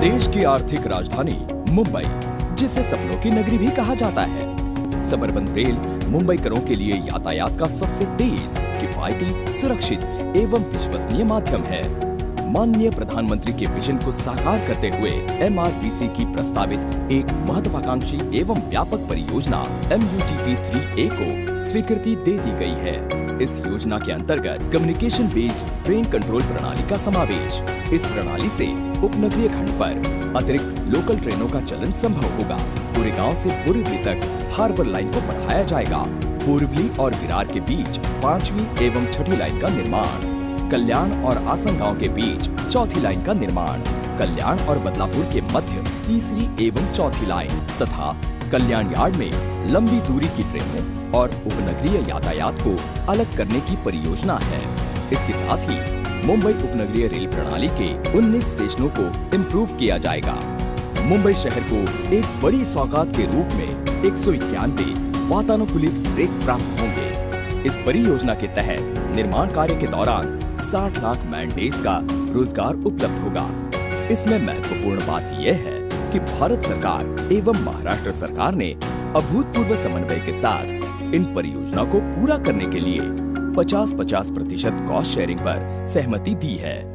देश की आर्थिक राजधानी मुंबई, जिसे सपनों की नगरी भी कहा जाता है। सबअर्बन रेल मुंबईकरों के लिए यातायात का सबसे तेज, किफायती, सुरक्षित एवं विश्वसनीय माध्यम है। माननीय प्रधानमंत्री के विजन को साकार करते हुए MRVC की प्रस्तावित एक महत्वाकांक्षी एवं व्यापक परियोजना MUTP 3A को स्वीकृति दे दी गई है। इस योजना के अंतर्गत कम्युनिकेशन बेस्ड ट्रेन कंट्रोल प्रणाली का समावेश। इस प्रणाली से उपनगरीय खंड पर अतिरिक्त लोकल ट्रेनों का चलन संभव होगा। गोरेगांव से बोरिवली तक हार्बर लाइन को बढ़ाया जाएगा। बोरिवली और विरार के बीच 5वीं एवं 6ठी लाइन का निर्माण, कल्याण और आसनगांव के बीच 4थी लाइन का निर्माण, कल्याण और बदलापुर के मध्य 3री एवं 4थी लाइन तथा कल्याण यार्ड में लंबी दूरी की ट्रेनों और उपनगरीय यातायात को अलग करने की परियोजना है। इसके साथ ही मुंबई उपनगरीय रेल प्रणाली के 19 स्टेशनों को इम्प्रूव किया जाएगा। मुंबई शहर को एक बड़ी सौगात के रूप में 191 वातानुकूलित ब्रेक प्राप्त होंगे। इस परियोजना के तहत निर्माण कार्य के दौरान 60 लाख मैन डेज का रोजगार उपलब्ध होगा। इसमें महत्वपूर्ण बात यह है कि भारत सरकार एवं महाराष्ट्र सरकार ने अभूतपूर्व समन्वय के साथ इन परियोजना को पूरा करने के लिए 50-50% कॉस्ट शेयरिंग पर सहमति दी है।